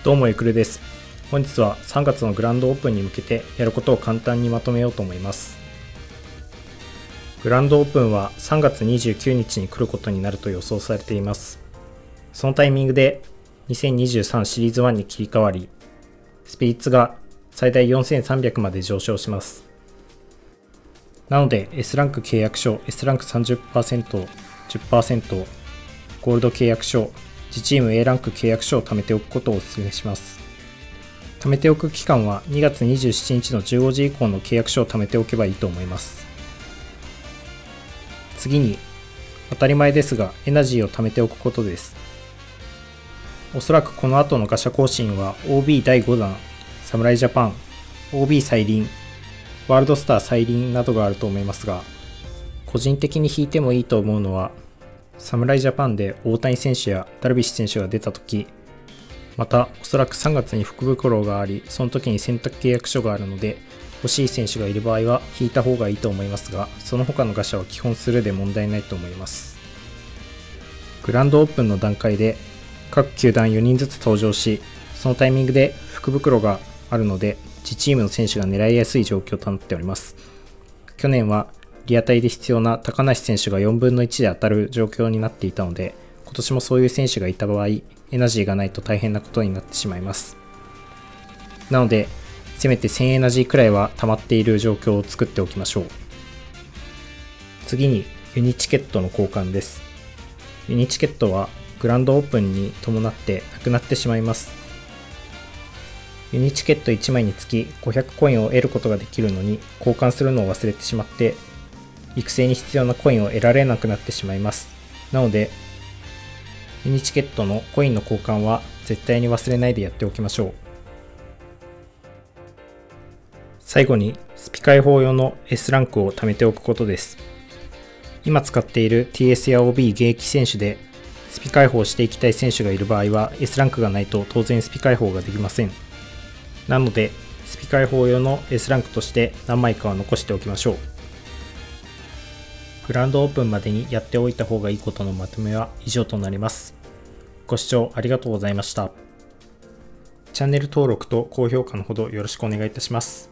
どうもゆくるです。本日は3月のグランドオープンに向けてやることを簡単にまとめようと思います。グランドオープンは3月29日に来ることになると予想されています。そのタイミングで2023シリーズ1に切り替わり、スピリッツが最大4300まで上昇します。なので S ランク契約書、S ランク 30%、10%、ゴールド契約書、自チーム A ランク契約書を貯めておくことをお勧めします。貯めておく期間は2月27日の15時以降の契約書を貯めておけばいいと思います。次に、当たり前ですがエナジーを貯めておくことです。おそらくこの後のガシャ更新は OB 第5弾、侍ジャパン、OB 再臨、ワールドスター再臨などがあると思いますが、個人的に引いてもいいと思うのは、侍ジャパンで大谷選手やダルビッシュ選手が出たとき、またおそらく3月に福袋があり、その時に選択契約書があるので、欲しい選手がいる場合は引いた方がいいと思いますが、その他のガシャは基本スルーで問題ないと思います。グランドオープンの段階で各球団4人ずつ登場し、そのタイミングで福袋があるので、自チームの選手が狙いやすい状況となっております。去年はリアタイで必要な高梨選手が4分の1で当たる状況になっていたので、今年もそういう選手がいた場合、エナジーがないと大変なことになってしまいます。なので、せめて1000エナジーくらいは溜まっている状況を作っておきましょう。次に、ユニチケットの交換です。ユニチケットはグランドオープンに伴ってなくなってしまいます。ユニチケット1枚につき500コインを得ることができるのに交換するのを忘れてしまって、育成に必要なコインを得られなくなってしまいます。なので、ユニチケットのコインの交換は絶対に忘れないでやっておきましょう。最後に、スピ解放用の S ランクを貯めておくことです。今使っている TS や OB 現役選手で、スピ解放していきたい選手がいる場合は S ランクがないと当然スピ解放ができません。なので、スピ解放用の S ランクとして何枚かは残しておきましょう。グランドオープンまでにやっておいた方がいいことのまとめは以上となります。ご視聴ありがとうございました。チャンネル登録と高評価のほどよろしくお願いいたします。